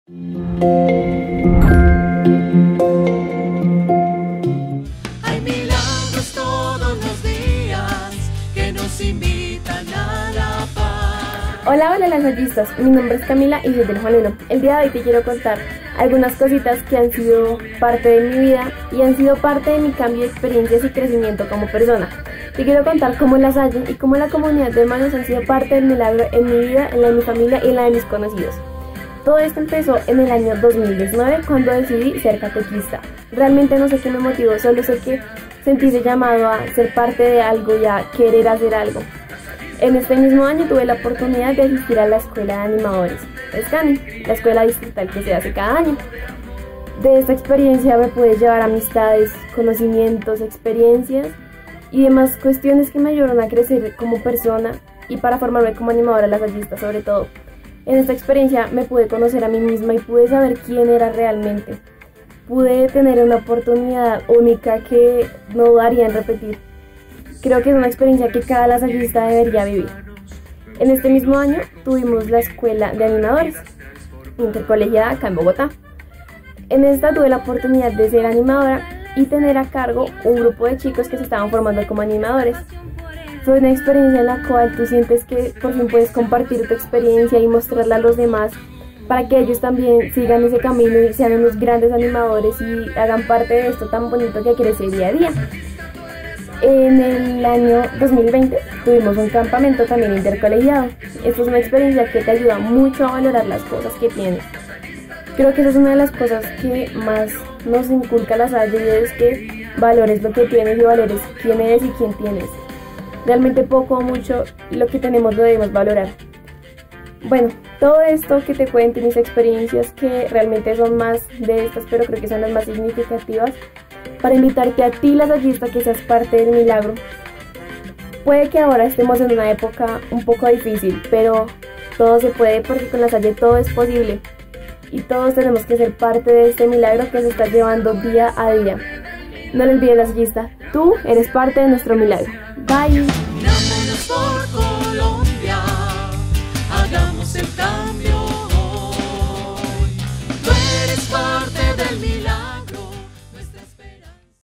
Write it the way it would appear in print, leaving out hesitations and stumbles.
Hay milagros todos los días que nos invitan a la paz. Hola, hola lasallistas, mi nombre es Camila y soy del Juan 1. El día de hoy te quiero contar algunas cositas que han sido parte de mi vida y han sido parte de mi cambio de experiencias y crecimiento como persona. Te quiero contar cómo La Salle y cómo la comunidad de hermanos han sido parte del milagro en mi vida, en la de mi familia y en la de mis conocidos. Todo esto empezó en el año 2019 cuando decidí ser catequista. Realmente no sé qué me motivó, solo sé que sentí ese llamado a ser parte de algo y a querer hacer algo. En este mismo año tuve la oportunidad de asistir a la Escuela de Animadores, SCANI, la escuela distrital que se hace cada año. De esta experiencia me pude llevar amistades, conocimientos, experiencias y demás cuestiones que me ayudaron a crecer como persona y para formarme como animadora lasallista sobre todo. En esta experiencia me pude conocer a mí misma y pude saber quién era realmente. Pude tener una oportunidad única que no dudaría en repetir. Creo que es una experiencia que cada lasallista debería vivir. En este mismo año tuvimos la Escuela de Animadores, intercolegiada acá en Bogotá. En esta tuve la oportunidad de ser animadora y tener a cargo un grupo de chicos que se estaban formando como animadores. Fue una experiencia en la cual tú sientes que por fin puedes compartir tu experiencia y mostrarla a los demás para que ellos también sigan ese camino y sean unos grandes animadores y hagan parte de esto tan bonito que crece día a día. En el año 2020 tuvimos un campamento también intercolegiado. Esto es una experiencia que te ayuda mucho a valorar las cosas que tienes. Creo que esa es una de las cosas que más nos inculca La Salle y es que valores lo que tienes y valores quién eres y quién tienes. Realmente poco o mucho lo que tenemos lo debemos valorar. Bueno, todo esto que te cuento y mis experiencias que realmente son más de estas, pero creo que son las más significativas, para invitarte a ti, lasallista, que seas parte del milagro. Puede que ahora estemos en una época un poco difícil, pero todo se puede porque con La Salle todo es posible. Y todos tenemos que ser parte de este milagro que se está llevando día a día. No lo olvides, lasallista, tú eres parte de nuestro milagro. Bye. Mirándonos por color.